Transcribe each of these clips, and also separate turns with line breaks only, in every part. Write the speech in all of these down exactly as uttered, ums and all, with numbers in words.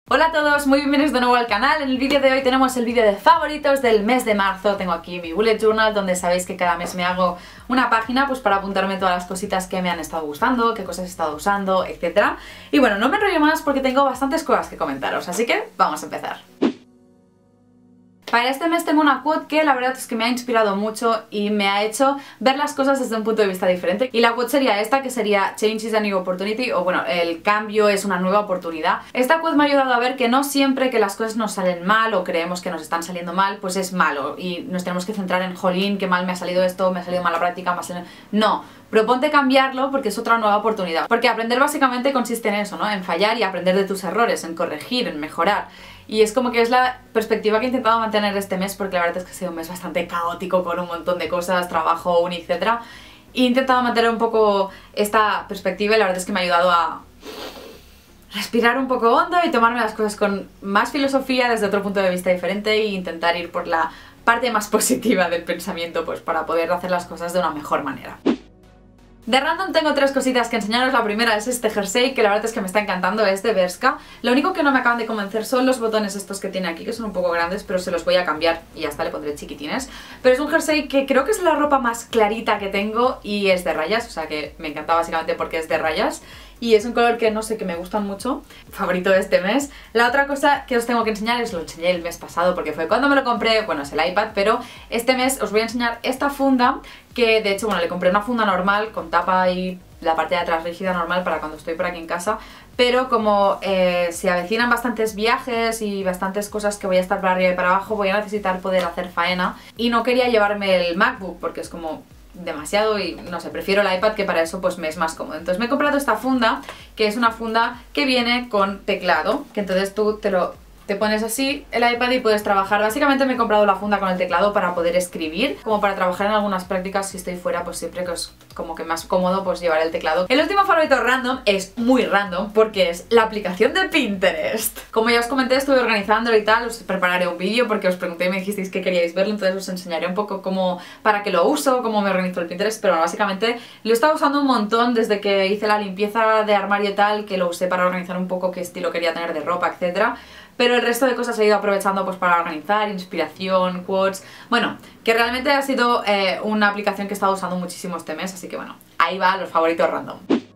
Hola a todos, muy bienvenidos de nuevo al canal. En el vídeo de hoy tenemos el vídeo de favoritos del mes de marzo. Tengo aquí mi bullet journal donde sabéis que cada mes me hago una página pues para apuntarme todas las cositas que me han estado gustando, qué cosas he estado usando, etcétera. Y bueno, no me enrollo más porque tengo bastantes cosas que comentaros, así que vamos a empezar. Para este mes tengo una quote que la verdad es que me ha inspirado mucho y me ha hecho ver las cosas desde un punto de vista diferente. Y la quote sería esta, que sería Change is a new opportunity, o bueno, el cambio es una nueva oportunidad. Esta quote me ha ayudado a ver que no siempre que las cosas nos salen mal o creemos que nos están saliendo mal, pues es malo. Y nos tenemos que centrar en, jolín, qué mal me ha salido esto, me ha salido mal la práctica, me ha salido... No, proponte cambiarlo porque es otra nueva oportunidad. Porque aprender básicamente consiste en eso, ¿no? En fallar y aprender de tus errores, en corregir, en mejorar. Y es como que es la perspectiva que he intentado mantener este mes, porque la verdad es que ha sido un mes bastante caótico con un montón de cosas, trabajo, uni, etcétera. He intentado mantener un poco esta perspectiva y la verdad es que me ha ayudado a respirar un poco hondo y tomarme las cosas con más filosofía desde otro punto de vista diferente e intentar ir por la parte más positiva del pensamiento, pues para poder hacer las cosas de una mejor manera. De random tengo tres cositas que enseñaros. La primera es este jersey, que la verdad es que me está encantando, es de Bershka. Lo único que no me acaban de convencer son los botones estos que tiene aquí, que son un poco grandes, pero se los voy a cambiar y ya está, le pondré chiquitines. Pero es un jersey que creo que es la ropa más clarita que tengo y es de rayas, o sea que me encanta básicamente porque es de rayas. Y es un color que no sé, que me gustan mucho, favorito de este mes. La otra cosa que os tengo que enseñar es, lo enseñé el mes pasado porque fue cuando me lo compré, bueno, es el iPad, pero este mes os voy a enseñar esta funda, que de hecho, bueno, le compré una funda normal con tapa y la parte de atrás rígida normal para cuando estoy por aquí en casa, pero como eh, se avecinan bastantes viajes y bastantes cosas que voy a estar para arriba y para abajo, voy a necesitar poder hacer faena y no quería llevarme el MacBook porque es como demasiado y no sé, prefiero el iPad, que para eso pues me es más cómodo. Entonces me he comprado esta funda, que es una funda que viene con teclado, que entonces tú te lo te pones así el iPad y puedes trabajar. Básicamente me he comprado la funda con el teclado para poder escribir, como para trabajar en algunas prácticas si estoy fuera, pues siempre que es como que más cómodo pues llevar el teclado. El último favorito random es muy random porque es la aplicación de Pinterest. Como ya os comenté, estuve organizándolo y tal, os prepararé un vídeo porque os pregunté y me dijisteis que queríais verlo, entonces os enseñaré un poco cómo, para qué lo uso, cómo me organizo el Pinterest, pero bueno, básicamente lo he estado usando un montón desde que hice la limpieza de armario y tal, que lo usé para organizar un poco qué estilo quería tener de ropa, etcétera. Pero el resto de cosas he ido aprovechando pues para organizar, inspiración, quotes... Bueno, que realmente ha sido eh, una aplicación que he estado usando muchísimo este mes, así que bueno, ahí va los favoritos random.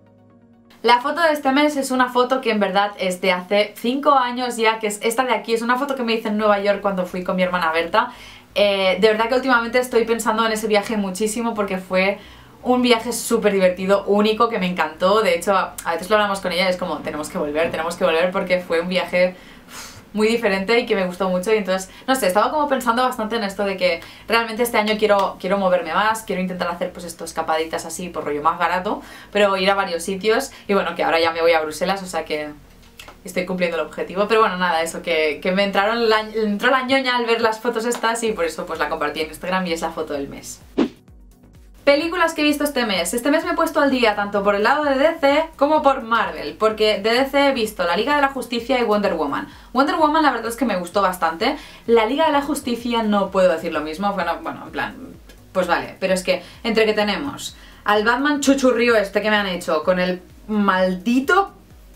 La foto de este mes es una foto que en verdad es de hace cinco años ya, que es esta de aquí. Es una foto que me hice en Nueva York cuando fui con mi hermana Berta. Eh, de verdad que últimamente estoy pensando en ese viaje muchísimo porque fue un viaje súper divertido, único, que me encantó. De hecho, a veces lo hablamos con ella y es como, tenemos que volver, tenemos que volver porque fue un viaje muy diferente y que me gustó mucho. Y entonces, no sé, estaba como pensando bastante en esto de que realmente este año quiero, quiero moverme más, quiero intentar hacer pues esto, escapaditas así por rollo más barato, pero ir a varios sitios. Y bueno, que ahora ya me voy a Bruselas, o sea que estoy cumpliendo el objetivo. Pero bueno, nada, eso, que, que me entraron la, entró la ñoña al ver las fotos estas y por eso pues la compartí en Instagram y es la foto del mes. Películas que he visto este mes. Este mes me he puesto al día tanto por el lado de D C como por Marvel, porque de D C he visto la Liga de la Justicia y Wonder Woman. Wonder Woman la verdad es que me gustó bastante. La Liga de la Justicia no puedo decir lo mismo, bueno, bueno, en plan, pues vale, pero es que entre que tenemos al Batman chuchurrío este que me han hecho, con el maldito,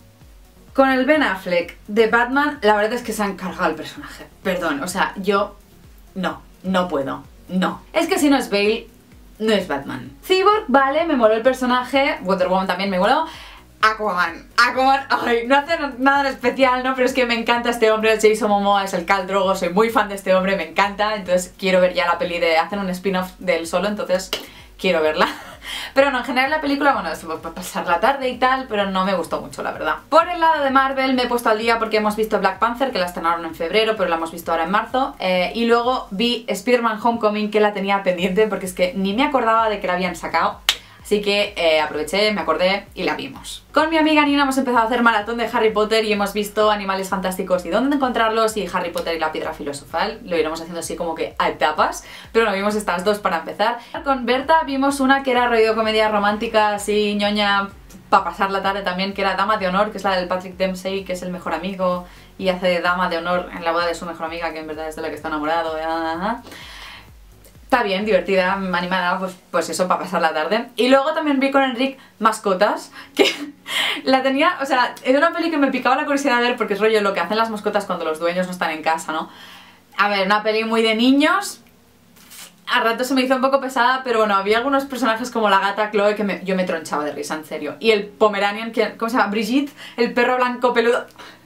con el Ben Affleck de Batman, la verdad es que se han cargado el personaje. Perdón, o sea, yo no, no puedo, no. Es que si no es Bale, no es Batman. Cyborg, vale, me moló el personaje. Wonder Woman también me moló. Aquaman, Aquaman, ay, no hace nada de especial, ¿no? Pero es que me encanta este hombre, Jason Momoa es el Khal Drogo, soy muy fan de este hombre, me encanta. Entonces quiero ver ya la peli de... hacen un spin-off de él solo, entonces quiero verla. Pero no, en general la película, bueno, es para pasar la tarde y tal, pero no me gustó mucho, la verdad. Por el lado de Marvel me he puesto al día porque hemos visto Black Panther, que la estrenaron en febrero, pero la hemos visto ahora en marzo. Eh, y luego vi Spider-Man Homecoming, que la tenía pendiente porque es que ni me acordaba de que la habían sacado. Así que eh, aproveché, me acordé y la vimos. Con mi amiga Nina hemos empezado a hacer maratón de Harry Potter y hemos visto Animales Fantásticos y dónde encontrarlos y Harry Potter y la Piedra Filosofal. Lo iremos haciendo así como que a etapas, pero no, vimos estas dos para empezar. Con Berta vimos una que era rollo comedia romántica, así ñoña, para pasar la tarde también, que era Dama de Honor, que es la del Patrick Dempsey, que es el mejor amigo y hace de dama de honor en la boda de su mejor amiga, que en verdad es de la que está enamorado. está bien, divertida, animada, pues, pues eso, para pasar la tarde. Y luego también vi con Enric Mascotas, que la tenía, o sea, es una peli que me picaba la curiosidad de ver porque es rollo lo que hacen las mascotas cuando los dueños no están en casa, ¿no? A ver, una peli muy de niños, a rato se me hizo un poco pesada, pero bueno, había algunos personajes como la gata Chloe que me, yo me tronchaba de risa, en serio. Y el Pomeranian, que, ¿cómo se llama? Brigitte, el perro blanco peludo,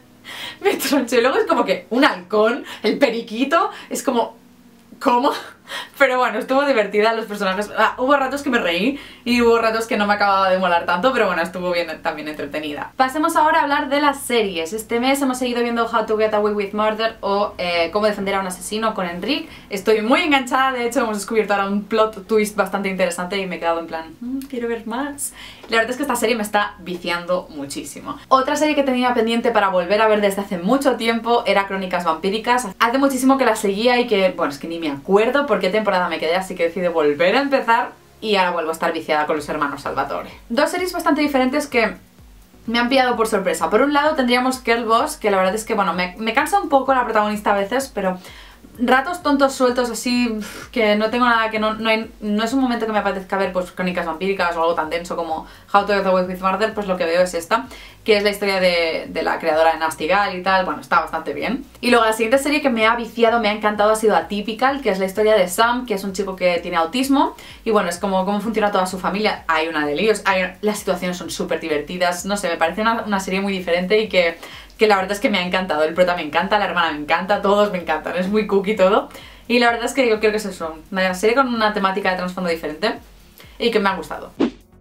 me tronché. Y luego es como que un halcón, el periquito, es como... ¿Cómo? Pero bueno, estuvo divertida los personajes. Ah, hubo ratos que me reí y hubo ratos que no me acababa de molar tanto, pero bueno, estuvo bien también entretenida. Pasemos ahora a hablar de las series. Este mes hemos seguido viendo How to Get Away with Murder o eh, Cómo defender a un asesino con Enric. Estoy muy enganchada, de hecho hemos descubierto ahora un plot twist bastante interesante y me he quedado en plan, mmm, quiero ver más. La verdad es que esta serie me está viciando muchísimo. Otra serie que tenía pendiente para volver a ver desde hace mucho tiempo era Crónicas Vampíricas. Hace muchísimo que la seguía y que, bueno, es que ni me acuerdo por qué temporada me quedé, así que decidí volver a empezar y ahora vuelvo a estar viciada con los hermanos Salvatore. Dos series bastante diferentes que me han pillado por sorpresa. Por un lado tendríamos Girl Boss, que la verdad es que, bueno, me, me cansa un poco la protagonista a veces, pero... ratos tontos sueltos así, que no tengo nada, que no, no, hay, no es un momento que me apetezca ver pues Crónicas Vampíricas o algo tan denso como How to Get Away with Murder, pues lo que veo es esta, que es la historia de, de la creadora de Nasty Gal y tal, bueno, está bastante bien. Y luego la siguiente serie que me ha viciado, me ha encantado, ha sido Atypical, que es la historia de Sam, que es un chico que tiene autismo, y bueno, es como cómo funciona toda su familia. Hay una de líos, hay, las situaciones son súper divertidas, no sé, me parece una, una serie muy diferente y que... que la verdad es que me ha encantado, el prota me encanta, la hermana me encanta, todos me encantan, es muy cookie todo. Y la verdad es que yo creo que es eso, una serie con una temática de trasfondo diferente y que me ha gustado.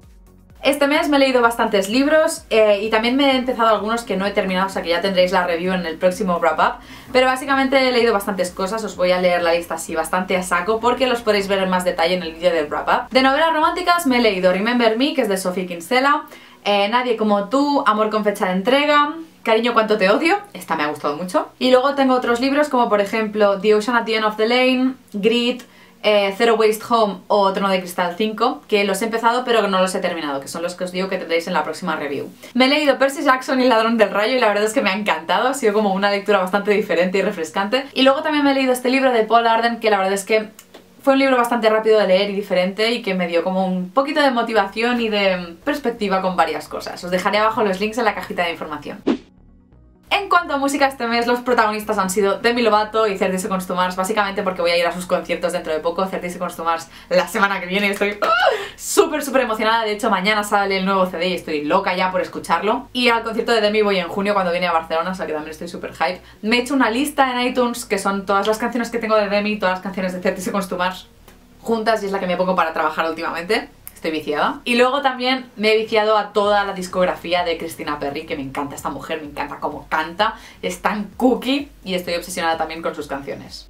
Este mes me he leído bastantes libros eh, y también me he empezado algunos que no he terminado, o sea que ya tendréis la review en el próximo wrap-up. Pero básicamente he leído bastantes cosas, os voy a leer la lista así bastante a saco porque los podéis ver en más detalle en el vídeo del wrap-up. De novelas románticas me he leído Remember Me, que es de Sophie Kinsella, eh, Nadie como tú, Amor con fecha de entrega, Cariño cuánto te odio, esta me ha gustado mucho. Y luego tengo otros libros como por ejemplo The Ocean at the End of the Lane, Grit, eh, Zero Waste Home o Trono de Cristal cinco, que los he empezado pero que no los he terminado, que son los que os digo que tendréis en la próxima review. Me he leído Percy Jackson y el ladrón del rayo y la verdad es que me ha encantado, ha sido como una lectura bastante diferente y refrescante. Y luego también me he leído este libro de Paul Arden, que la verdad es que fue un libro bastante rápido de leer y diferente y que me dio como un poquito de motivación y de perspectiva con varias cosas. Os dejaré abajo los links en la cajita de información. En cuanto a música, este mes los protagonistas han sido Demi Lovato y thirty Seconds to Mars, básicamente porque voy a ir a sus conciertos dentro de poco. thirty Seconds to Mars la semana que viene, estoy súper súper emocionada, de hecho mañana sale el nuevo C D y estoy loca ya por escucharlo. Y al concierto de Demi voy en junio cuando viene a Barcelona, o sea que también estoy súper hype. Me he hecho una lista en iTunes que son todas las canciones que tengo de Demi, todas las canciones de thirty Seconds to Mars juntas y es la que me pongo para trabajar últimamente. Estoy viciada. Y luego también me he viciado a toda la discografía de Christina Perri, que me encanta esta mujer, me encanta cómo canta, es tan cookie y estoy obsesionada también con sus canciones.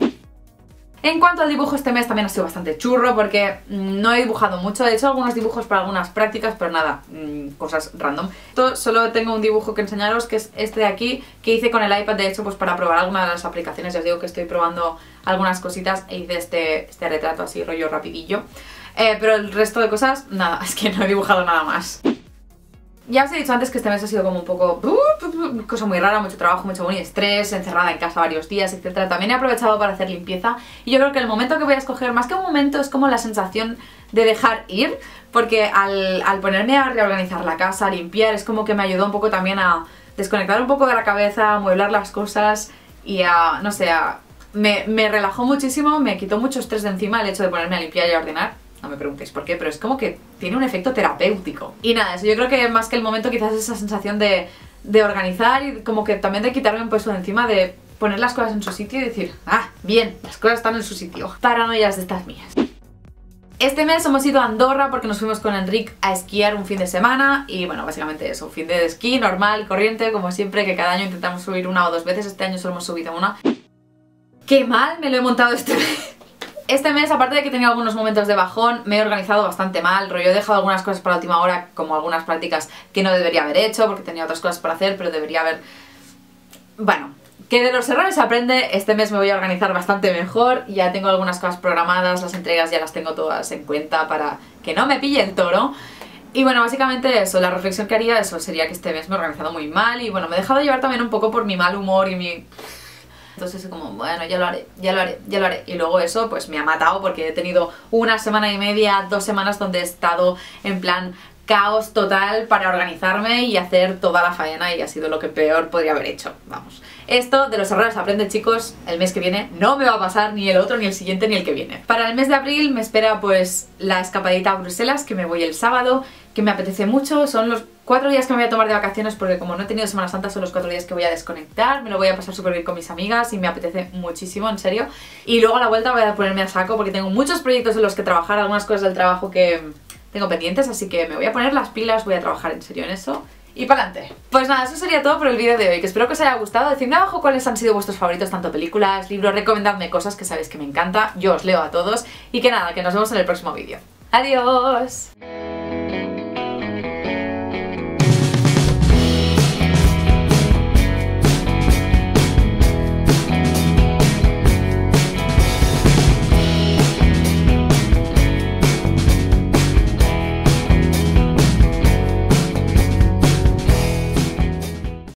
En cuanto al dibujo, este mes también ha sido bastante churro porque mmm, no he dibujado mucho, he hecho algunos dibujos para algunas prácticas, pero nada, mmm, cosas random. Esto solo tengo un dibujo que enseñaros, que es este de aquí, que hice con el iPad, de hecho, pues para probar alguna de las aplicaciones. Ya os digo que estoy probando algunas cositas e hice este, este retrato así, rollo rapidillo. Eh, pero el resto de cosas, nada, es que no he dibujado nada más. Ya os he dicho antes que este mes ha sido como un poco... Uh, cosa muy rara, mucho trabajo, mucho muy estrés, encerrada en casa varios días, etcétera. También he aprovechado para hacer limpieza y yo creo que el momento que voy a escoger, más que un momento, es como la sensación de dejar ir, porque al, al ponerme a reorganizar la casa, a limpiar, es como que me ayudó un poco también a desconectar un poco de la cabeza, a amueblar las cosas y a, no sé, a, me, me relajó muchísimo, me quitó mucho estrés de encima el hecho de ponerme a limpiar y a ordenar. No me preguntéis por qué, pero es como que tiene un efecto terapéutico. Y nada, eso yo creo que más que el momento quizás es esa sensación de, de organizar y como que también de quitarme un peso de encima, de poner las cosas en su sitio y decir, ah, bien, las cosas están en su sitio. Paranoias de estas mías. Este mes hemos ido a Andorra porque nos fuimos con Enric a esquiar un fin de semana y bueno, básicamente eso, un fin de esquí normal, corriente, como siempre, que cada año intentamos subir una o dos veces, este año solo hemos subido una. ¡Qué mal me lo he montado este mes! Este mes, aparte de que tenía algunos momentos de bajón, me he organizado bastante mal, rollo he dejado algunas cosas para la última hora, como algunas prácticas que no debería haber hecho, porque tenía otras cosas por hacer, pero debería haber... Bueno, que de los errores se aprende, este mes me voy a organizar bastante mejor, ya tengo algunas cosas programadas, las entregas ya las tengo todas en cuenta para que no me pille el toro. Y bueno, básicamente eso, la reflexión que haría eso sería que este mes me he organizado muy mal y bueno, me he dejado llevar también un poco por mi mal humor y mi... Entonces es como, bueno, ya lo haré, ya lo haré, ya lo haré. Y luego eso pues me ha matado porque he tenido una semana y media, dos semanas donde he estado en plan caos total para organizarme y hacer toda la faena y ha sido lo que peor podría haber hecho, vamos. Esto de los errores aprende, chicos, el mes que viene no me va a pasar ni el otro, ni el siguiente, ni el que viene. Para el mes de abril me espera pues la escapadita a Bruselas, que me voy el sábado, que me apetece mucho, son los cuatro días que me voy a tomar de vacaciones porque como no he tenido Semana Santa son los cuatro días que voy a desconectar, me lo voy a pasar súper bien con mis amigas y me apetece muchísimo, en serio. Y luego a la vuelta voy a ponerme a saco porque tengo muchos proyectos en los que trabajar, algunas cosas del trabajo que tengo pendientes, así que me voy a poner las pilas, voy a trabajar en serio en eso y para adelante. Pues nada, eso sería todo por el vídeo de hoy, que espero que os haya gustado. Decidme abajo cuáles han sido vuestros favoritos, tanto películas, libros, recomendadme cosas que sabéis que me encanta, yo os leo a todos y que nada, que nos vemos en el próximo vídeo. ¡Adiós!